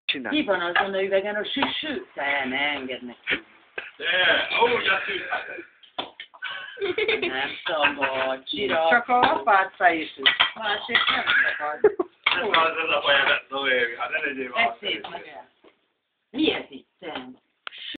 Csinálj. Mi van azon a üvegen, a süssű? Te, ne engedd neki. De, ahogy a szűzheted. Nem szabad, csira. Csak a apáca is. Másik nem szabad. Nem az a baj, hogy Noémi, hát ne legyél már. Ez szép meg el. Miért?